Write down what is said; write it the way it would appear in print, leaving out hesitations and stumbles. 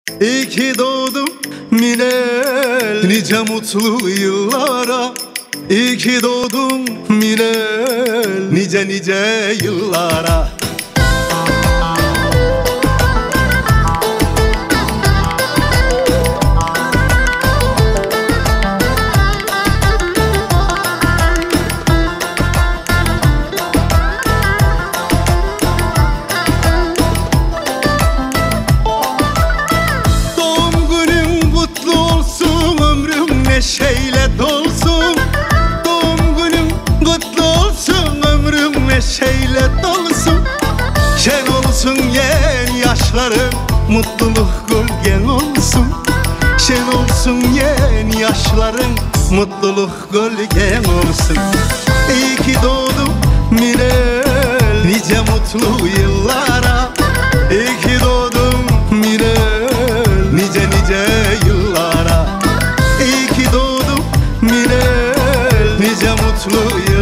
İyi ki doğdum Minel, nice mutlu yıllara. İyi ki doğdum Minel, nice nice yıllara. Neşeyle dolsun, doğum günün kutlu olsun, ömrüm neşeyle dolsun. Şen olsun yeni yaşların, mutluluk gölgen olsun. Şen olsun yeni yaşların, mutluluk gölgen olsun. İyi ki doğdum Minel, nice mutlu yıllara. İyi ki doğdum Minel, nice nice yıllara. İyi ki doğdum Minel, nice mutlu yıllara.